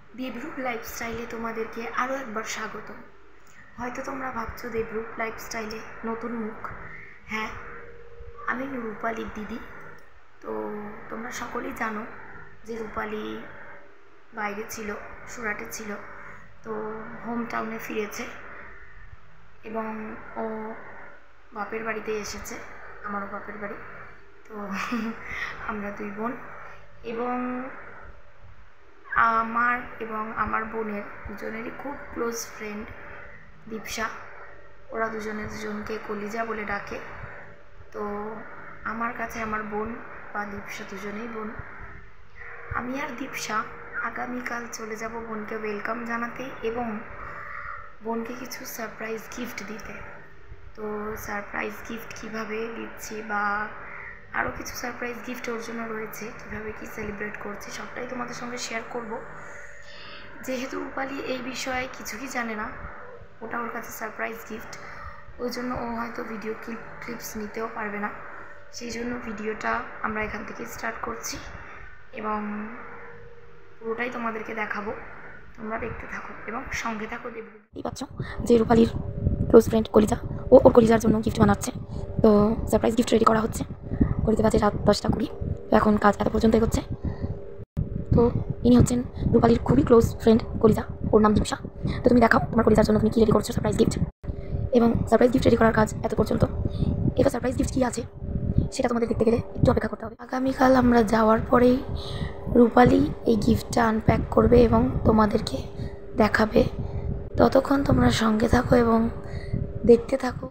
দেবরূপ লাইফস্টাইলে তোমাদেরকে আরও একবার স্বাগত। হয়তো তোমরা ভাবছো দেবরূপ লাইফস্টাইলে নতুন মুখ। হ্যাঁ, আমি রূপালীর দিদি। তো তোমরা সকলেই জানো যে রূপালী বাইরে ছিল, সুরাটে ছিল, তো হোম টাউনে ফিরেছে এবং ও বাপের বাড়িতে এসেছে, আমারও বাপের বাড়ি। তো আমরা দুই বোন এবং আমার এবং আমার বোনের দুজনেরই খুব ক্লোজ ফ্রেন্ড দীপশা। ওরা দুজনকে কলিজা বলে ডাকে। তো আমার কাছে আমার বোন বা দীপশা দুজনেই বোন। আমি আর দীপশা আগামীকাল চলে যাব বোনকে ওয়েলকাম জানাতে এবং বোনকে কিছু সারপ্রাইজ গিফট দিতে। তো সারপ্রাইজ গিফট কিভাবে দিচ্ছি বা আরও কিছু সারপ্রাইজ গিফট ওর জন্য রয়েছে, কীভাবে কি সেলিব্রেট করছি সবটাই তোমাদের সঙ্গে শেয়ার করব। যেহেতু রূপালী এই বিষয়ে কিছুই জানে না, ওটা ওর কাছে সারপ্রাইজ গিফট, ওই জন্য ও হয়তো ভিডিও ক্লিপস নিতেও পারবে না। সেই জন্য ভিডিওটা আমরা এখান থেকে স্টার্ট করছি এবং পুরোটাই তোমাদেরকে দেখাবো। তোমরা দেখতে থাকো এবং সঙ্গে থাকো। দেখতেই পাচ্ছ যে রূপালীর ক্লোজ ফ্রেন্ড কলিজা, ও ওর কলিজার জন্য গিফট বানাচ্ছে। তো সারপ্রাইজ গিফট রেডি করা হচ্ছে। ঘড়িতে বাজে রাত 10টা 20। তো এখন কাজ এত পর্যন্ত এগোচ্ছে। তো ইনি হচ্ছেন রূপালীর খুবই ক্লোজ ফ্রেন্ড কলিজা, ওর নাম দীপশা। তো তুমি দেখাও তোমার কলিজার জন্য তুমি কী রেডি করছো সারপ্রাইজ গিফট। এবং সারপ্রাইজ গিফট রেডি করার কাজ এত পর্যন্ত। এবার সারপ্রাইজ গিফট কী আছে সেটা তোমাদের দেখতে গেলে একটু অপেক্ষা করতে হবে। আগামীকাল আমরা যাওয়ার পরেই রূপালী এই গিফটটা আনপ্যাক করবে এবং তোমাদেরকে দেখাবে। ততক্ষণ তোমরা সঙ্গে থাকো এবং দেখতে থাকো।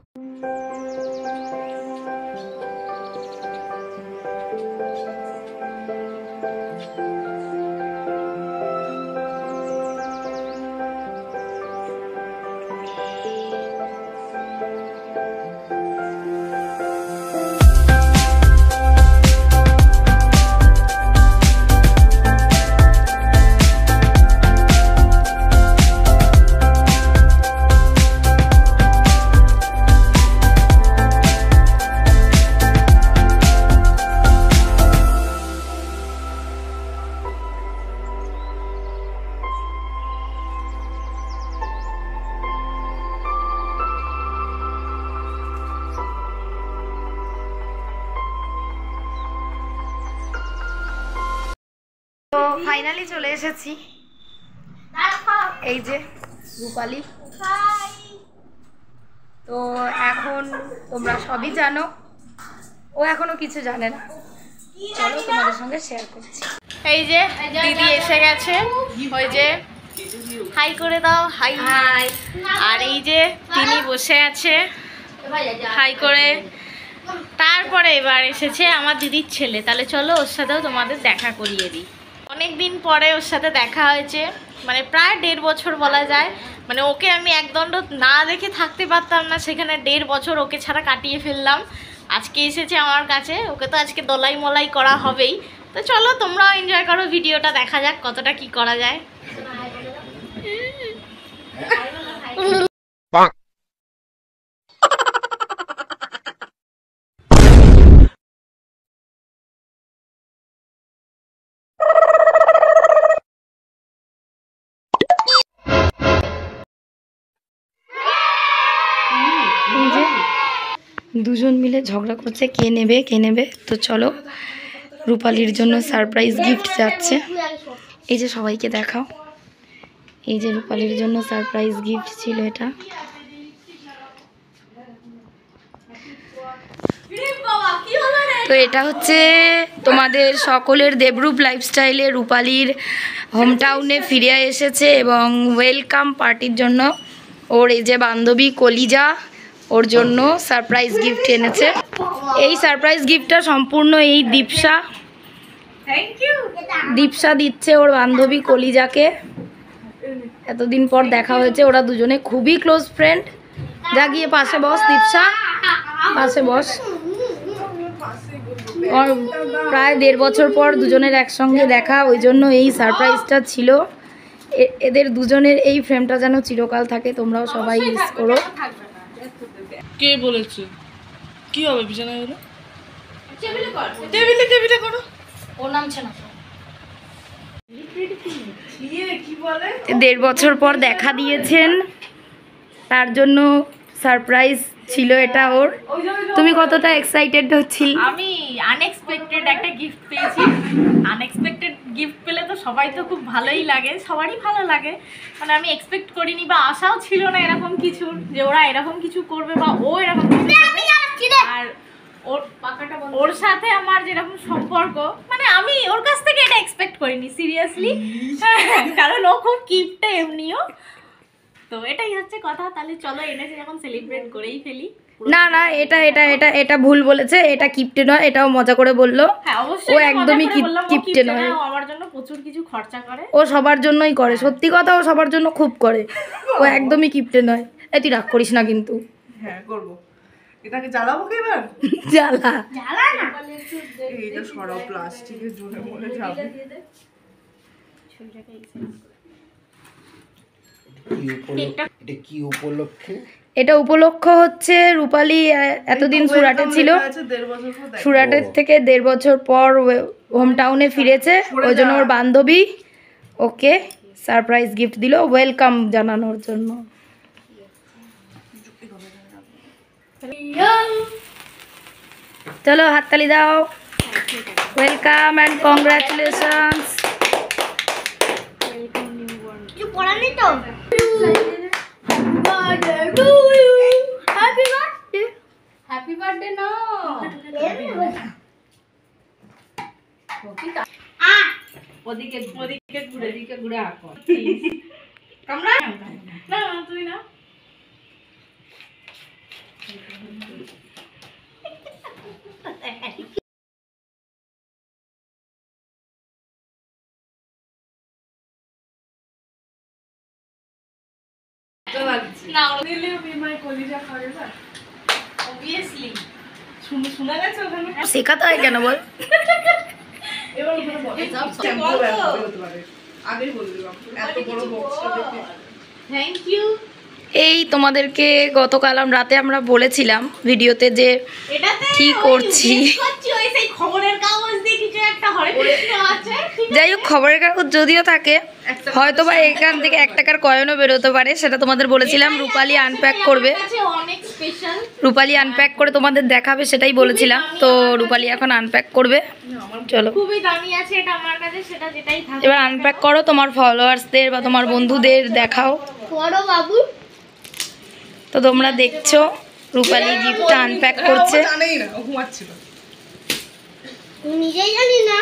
তো ফাইনালি চলে এসেছি, এই যে রূপালী। তো এখন তোমরা সবই জানো, ও এখনো কিছু জানে না। চলো তোমাদের সঙ্গে শেয়ার করছি। এই যে দিদি এসে গেছে, ওই যে হাই করে দাও, হাই হাই। আর এই যে তিনি বসে আছে হাই করে। তারপরে এবার এসেছে আমার দিদির ছেলে। তাহলে চলো ওর সাথেও তোমাদের দেখা করিয়ে দিই। অনেক দিন পরে ওর সাথে দেখা হয়েছে, মানে প্রায় 1.5 বছর বলা যায়। মানে ওকে আমি একদণ্ড না দেখে থাকতে পারতাম না, সেখানে 1.5 বছর ওকে ছাড়া কাটিয়ে ফেললাম। আজকে এসেছে আমার কাছে, ওকে তো আজকে দলাই মলাই করা হবেই। তো চলো তোমরাও এনজয় করো, ভিডিওটা দেখা যাক কতটা কি করা যায়। দুজন মিলে ঝগড়া করছে কে নেবে। তো চলো রূপালীর জন্য সারপ্রাইজ গিফট যাচ্ছে। এই যে সবাইকে দেখাও, এই যে রূপালীর জন্য সারপ্রাইজ গিফট ছিল এটা। তো এটা হচ্ছে তোমাদের সকলের দেবরূপ লাইফস্টাইলে রূপালীর হোম টাউনে ফিরে এসেছে এবং ওয়েলকাম পার্টির জন্য ওর এই যে বান্ধবী কলিজা ওর জন্য সারপ্রাইজ গিফট এনেছে। এই সারপ্রাইজ গিফটটা সম্পূর্ণ এই দীপশা দিচ্ছে ওর বান্ধবী কলিজাকে। এতদিন পর দেখা হয়েছে, ওরা দুজনে খুবই ক্লোজ ফ্রেন্ড। যা গিয়ে পাশে বস দীপশা, পাশে বস। প্রায় 1.5 বছর পর দুজনের একসঙ্গে দেখা, ওই জন্য এই সারপ্রাইজটা ছিল। এদের দুজনের এই ফ্রেমটা যেন চিরকাল থাকে, তোমরাও সবাই মিস করো। কে বলেছে কি হবে বিছানায় হলো? টেবিলে করো। ওর নাম ছিল কি 1.5 বছর পর দেখা দিয়েছেন, তার জন্য সারপ্রাইজ ছিল এটা ওর। তুমি কতটা এক্সাইটেড হচ্ছিল? আমি আনএক্সপেক্টেড একটা গিফট পেয়েছি। আনএক্সপেক্টেড গিফট পেলে তো সবাই তো খুব ভালোই লাগে, সবারই ভালো লাগে। মানে আমি এক্সপেক্ট করিনি বা আশাও ছিল না এরকম কিছু, যে ওরা এরকম কিছু করবে বা ও এরকম কিছু করবে। আর ওর সাথে আমার যেরকম সম্পর্ক, মানে আমি ওর কাছ থেকে এটা এক্সপেক্ট করিনি সিরিয়াসলি, কারণ ও খুব কিপটা এমনিও। তো এটাই হচ্ছে কথা। তাহলে চলো এনেছে যখন সেলিব্রেট করেই ফেলি। না না, এটা এটা এটা এটা ভুল বলেছে, এটা কিপটে নয়, এটাও মজা করে বললো। হ্যাঁ অবশ্যই, ও একদমই কিপটে নয়, ও আমার জন্য প্রচুর কিছু খরচা করে। ও সবার জন্যই করে, সত্যি কথা, ও সবার জন্য খুব করে, ও একদমই কিপটে নয়। এই তুই রাগ করিস না কিন্তু। হ্যাঁ করবো। এটাকে জ্বালাবো কি এবার? জ্বালা জ্বালা না, এইটা সরাও, প্লাস্টিকের জন্য মরে যাবে। এটা কি উপলক্ষে? এটা উপলক্ষ হচ্ছে রূপালী এতদিন সুরাটে ছিল, সুরাটের থেকে 1.5 বছর পর হোম টাউনে ফিরেছে, ওই জন্য ওর বান্ধবী ওকে সারপ্রাইজ গিফট দিল ওয়েলকাম জানানোর জন্য। চলো হাততালি দাও, welcome and congratulations. Happy birthday না, ওদিকে ওদিকে ঘুরে দিকে ঘুরে আঁকো কামড়া না, তুই না না দিলে বিমাই কলিজা খাবে না অবভিয়াসলি। শোনা গেছে ওখানে শেখাতে হয় কেন বল? এবার ওখানে আগেই বলে দিলাম এত বড় বক্সটা দেখে। Thank you. এই তোমাদেরকে গতকাল রাতে আমরা বলেছিলাম ভিডিওতে যে কি করছি, যাই হোক খবরের কাগজ যদিও থাকে, হয়তো বা এখান থেকে 1 টাকার কয়েনও বেরোতে পারে, সেটা তোমাদের বলেছিলাম। রূপালী আনপ্যাক করবে, রূপালী আনপ্যাক করে তোমাদের দেখাবে, সেটাই বলেছিলাম। তো রূপালী এখন আনপ্যাক করবে, চলো খুবই দামি আছে এটা আমার কাছে, সেটা যেটাই থাকে এবার আনপ্যাক করো, তোমার ফলোয়ার্সদের বা তোমার বন্ধুদের দেখাও। বড় বাবু তো তোমরা দেখছো রূপালী গিফটটা আনপ্যাক করছে। জানেই না, ও ঘুমাচ্ছিল। তুই নিজেই জানি না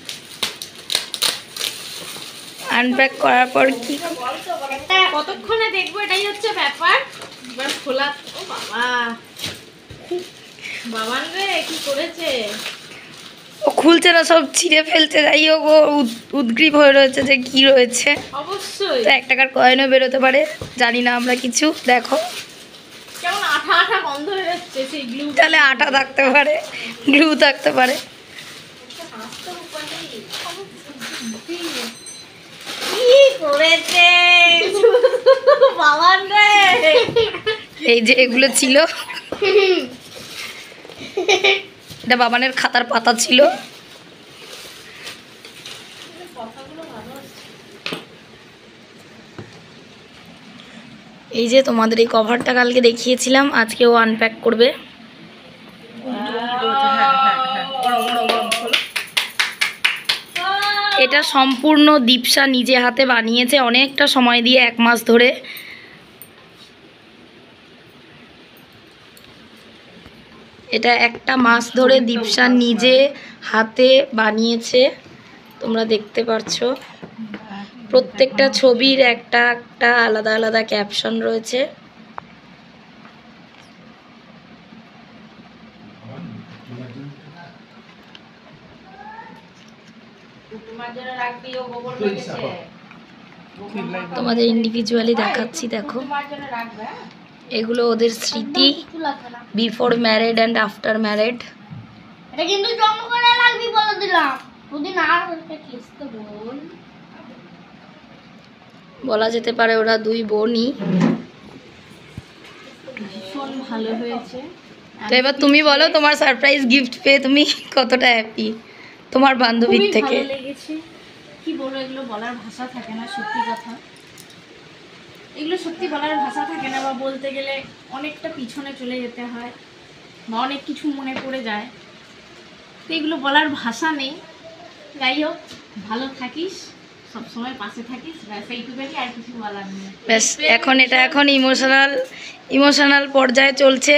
আনপ্যাক করার পর কি কতক্ষণে দেখবো, এটাই হচ্ছে ব্যাপার। এবার খোলা, ও বাবা বাবান রে কি করেছে, ও খুলছে না, সব ছিঁড়ে ফেলছে। যাই হোক ও উদ্গ্রীব হয়ে রয়েছে যে কি রয়েছে। অবশ্যই তো 1 টাকার কয়েনও বেরোতে পারে, জানি না আমরা কিছু। দেখো কেমন আঠা আঠা গন্ধ হচ্ছে, সেই গ্লু তাহলে আটা থাকতে পারে, গ্লু থাকতে পারে। কি করেছে বাবান রে, এই যে এগুলো ছিল, এটা বাবানের খাতার পাতা ছিল। এই যে তোমাদের এই কভারটা কালকে দেখিয়েছিলাম, আজকে ও আনপ্যাক করবে। এটা সম্পূর্ণ দীপশা নিজে হাতে বানিয়েছে, অনেকটা সময় দিয়ে, 1 মাস ধরে। এটা 1টা মাস ধরে দীপশা নিজে হাতে বানিয়েছে, তোমরা দেখতে পাচ্ছো। প্রত্যেকটা ছবির একটা একটা আলাদা আলাদা ক্যাপশন রয়েছে। তোমাদের ইন্ডিভিজুয়ালি দেখাচ্ছি, দেখো এগুলো ওদের স্মৃতি, before married and after married. এটা কিন্তু জন্ম করে লাগবি বলে দিলাম, যদি না লিখতে বল বলা যেতে পারে ওরা 2 বোনই। ভীষণ ভালো হয়েছে। তো এবার তুমি বলো তোমার সারপ্রাইজ গিফট পেয়ে তুমি কতটা হ্যাপি তোমার বান্ধবীর থেকে? ভালো লেগেছে, কি বলবো বলবো এগুলো বলার ভাষা থাকে না, সত্যি কথা। এগুলো সত্যি বলার ভাষা থাকে না, বা বলতে গেলে অনেকটা পিছনে চলে যেতে হয় বা অনেক কিছু মনে পড়ে যায়, তো এগুলো বলার ভাষা নেই। যাই হোক, ভালো থাকিস, সবসময় পাশে থাকিস, ব্যাস এইটুকুই, আর কিছু বলার নেই। ব্যাস এখন ইমোশনাল পর্যায়ে চলছে।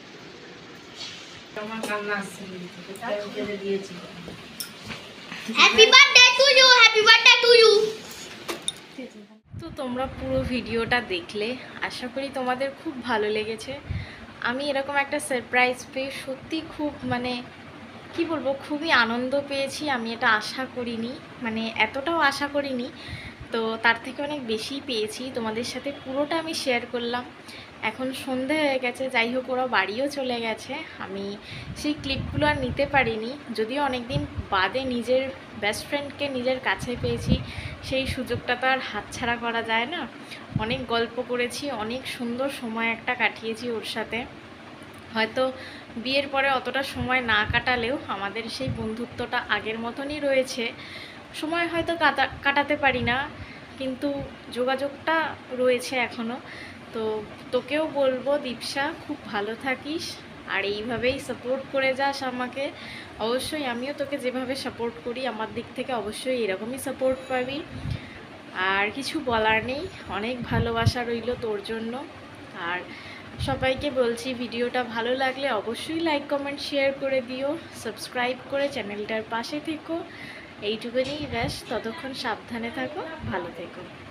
Happy birthday to you, happy birthday to you. তো তোমরা পুরো ভিডিওটা দেখলে, আশা করি তোমাদের খুব ভালো লেগেছে। আমি এরকম একটা সারপ্রাইজ পেয়ে সত্যি খুব কি বলবো, খুবই আনন্দ পেয়েছি। আমি এটা আশা করিনি, এতটাও আশা করিনি, তো তার থেকে অনেক বেশি পেয়েছি। তোমাদের সাথে পুরোটা আমি শেয়ার করলাম। এখন সন্ধে হয়ে গেছে, যাই হোক ওরা বাড়িও চলে গেছে। আমি সেই ক্লিপগুলো আর নিতে পারিনি, যদিও অনেক দিন বাদে নিজের বেস্ট ফ্রেন্ডকে নিজের কাছে পেয়েছি, সেই সুযোগটা তো আর হাতছাড়া করা যায় না। অনেক গল্প করেছি, অনেক সুন্দর সময় একটা কাটিয়েছি ওর সাথে। হয়তো বিয়ের পরে অতটা সময় না কাটালেও আমাদের সেই বন্ধুত্বটা আগের মতনই রয়েছে। সময় হয়তো কাটাতে পারি না, কিন্তু যোগাযোগটা রয়েছে এখনও। তো তোকেও বলবো দীপশা, খুব ভালো থাকিস, আর এইভাবেই সাপোর্ট করে যাস আমাকে। অবশ্যই আমিও তোকে যেভাবে সাপোর্ট করি, আমার দিক থেকে অবশ্যই এরকমই সাপোর্ট পাবি। আর কিছু বলার নেই, অনেক ভালোবাসা রইল তোর জন্য। আর সবাইকে বলছি, ভিডিওটা ভালো লাগলে অবশ্যই লাইক কমেন্ট শেয়ার করে দিও, সাবস্ক্রাইব করে চ্যানেলটার পাশে থেকো। এইটুকুনি, ব্যাস। ততক্ষণ সাবধানে থাকো, ভালো থেকো।